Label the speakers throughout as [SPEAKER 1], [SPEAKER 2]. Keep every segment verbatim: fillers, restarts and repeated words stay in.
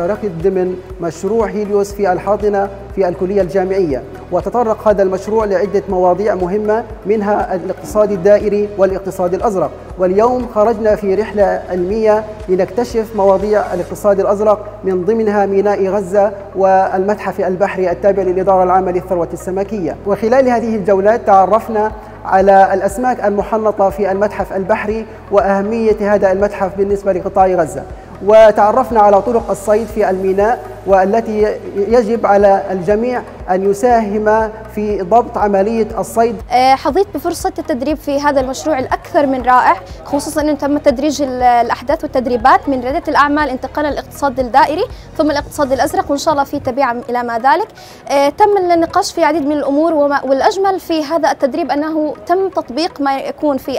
[SPEAKER 1] شاركت ضمن مشروع هيليوس في الحاضنة في الكلية الجامعية، وتطرق هذا المشروع لعدة مواضيع مهمة منها الاقتصاد الدائري والاقتصاد الأزرق. واليوم خرجنا في رحلة علمية لنكتشف مواضيع الاقتصاد الأزرق، من ضمنها ميناء غزة والمتحف البحري التابع للإدارة العامة للثروة السمكية. وخلال هذه الجولات تعرفنا على الأسماك المحنطة في المتحف البحري وأهمية هذا المتحف بالنسبة لقطاع غزة، وتعرفنا على طرق الصيد في الميناء والتي يجب على الجميع أن يساهم في ضبط عملية الصيد.
[SPEAKER 2] حظيت بفرصة التدريب في هذا المشروع الأكثر من رائع، خصوصاً أنه تم تدريج الأحداث والتدريبات من ريادة الأعمال انتقالا للاقتصاد الدائري ثم الاقتصاد الأزرق، وإن شاء الله في تبعا إلى ما ذلك. تم النقاش في عديد من الأمور، والأجمل في هذا التدريب أنه تم تطبيق ما يكون في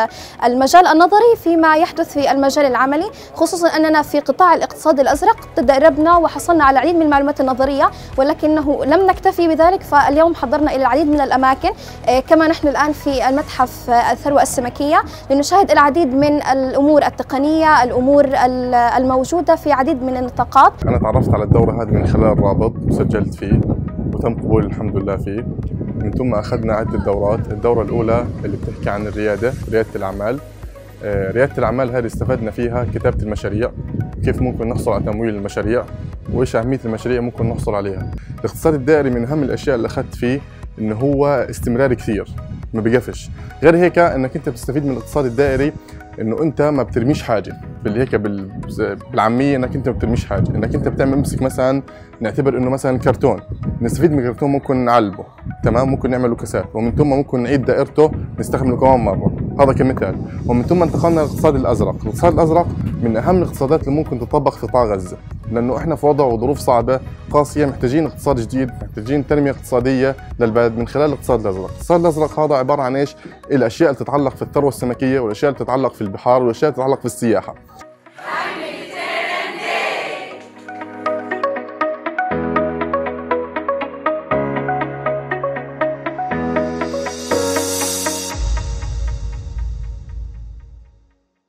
[SPEAKER 2] المجال النظري فيما يحدث في المجال العملي، خصوصاً أننا في قطاع الاقتصاد الأزرق تدربنا وحصلنا على العديد من المعلومات النظرية، ولكنه لم نكتفي بذلك، فاليوم حضرنا إلى العديد من الأماكن. كما نحن الآن في المتحف الثروة السمكية لنشاهد العديد من الأمور التقنية، الأمور الموجودة في عديد من النطاقات.
[SPEAKER 3] أنا تعرفت على الدورة هذه من خلال الرابط وسجلت فيه وتم قبول الحمد لله فيه. من ثم أخذنا عدة دورات. الدورة الأولى اللي بتحكي عن الريادة، ريادة الأعمال. ريادة الأعمال هذه استفدنا فيها كتابة المشاريع، كيف ممكن نحصل على تمويل المشاريع، وإيش أهمية المشاريع ممكن نحصل عليها. الاقتصاد الدائري من أهم الأشياء اللي أخذت فيه إنه هو استمراري كثير، ما بيقفش. غير هيك إنك أنت بتستفيد من الاقتصاد الدائري إنه أنت ما بترميش حاجة، بالهيك بالعامية إنك أنت ما بترميش حاجة، إنك أنت بتعمل امسك مثلا، نعتبر إنه مثلا كرتون، نستفيد من الكرتون ممكن نعلبه، تمام، ممكن نعمله كاسات، ومن ثم ممكن نعيد دائرته نستخدمه كمان مرة، هذا كمثال. ومن ثم انتقلنا للاقتصاد الأزرق. الاقتصاد الأزرق من أهم الاقتصادات اللي ممكن تطبق في قطاع غزة، لأنه إحنا في وضع وظروف صعبة قاسية، محتاجين اقتصاد جديد، محتاجين تنمية اقتصادية للبلد من خلال الاقتصاد الأزرق. الاقتصاد الأزرق هذا عبارة عن إيش؟ الأشياء اللي تتعلق في الثروة السمكية، والأشياء اللي تتعلق في البحار، والأشياء اللي تتعلق في السياحة.